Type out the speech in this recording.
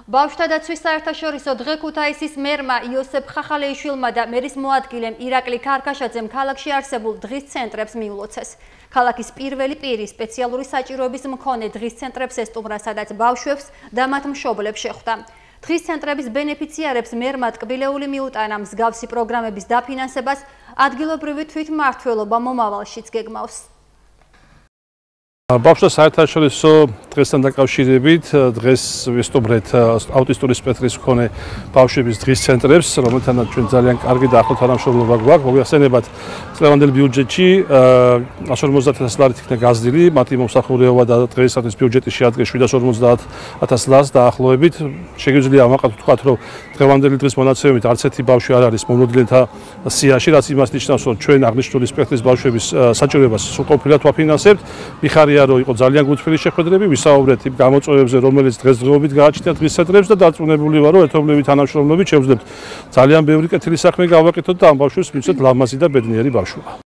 ბავშვთა დაცვის საერთაშორისო დღე ქუთაისის მერმა იოსებ ხახალეიშვილმა და მერის მოადგილემ ირაკლი ქარქაშაძემ ქალაქში არსებულ დღის ცენტრებს მიულოცეს. ქალაქის პირველი პირი სპეციალური საჭიროების მქონე დღის ცენტრებს ესტუმრა, სადაც ბავშვებს და მათ მშობლებს შეხვდა. დღის ცენტრების ბენეფიციარებს მერმა ტკბილეული მიუტანა მსგავსი პროგრამების დაფინანსებას, ადგილობრივი თვითმმართველობა მომავალშიც გეგმავს. ბავშვთა საერთაშორისო დღესთან დაკავშირებით დღეს ვესტუმრეთ აუტისტური სპექტრის მქონე ბავშვების დღის ცენტრებს, რომელთანაც ჩვენ ძალიან კარგი და ახლო თანამშრომლობა გვაქვს. მოგახსენებათ, წლევანდელ ბიუჯეტში 150,000 ლარით იქნა გაზრდილი, მათი მომსახურება და დღეისათვის ბიუჯეტი შეადგენს 750,000 ლარს დაახლოებით. შეგვიძლია ამაყად ვთქვათ, რომ დღევანდელი დღის მონაცემებით არც ერთი ბავშვი არ არის მომდევნთა სიაში, რაც იმას ნიშნავს, რომ ჩვენ აღნიშნული სპექტრის ბავშვების საჭიროებას სრულყოფილად ვაფინანსებთ. მიხარია რომ იყო ძალიან გულთბილი შეხვედრები, ვისაუბრეთ იმ გამოწვევებზე, რომელიც დღესდღეობით გააჩნიათ დღის ცენტრებს და დარწმუნებული ვარ, რომ ერთობლივი თანამშრომლობით შევძლებთ ძალიან ბევრი კეთილი საქმე გავაკეთოთ და ამ ბავშვებს მივცეთ ლამაზი და ბედნიერი ბავშვობა.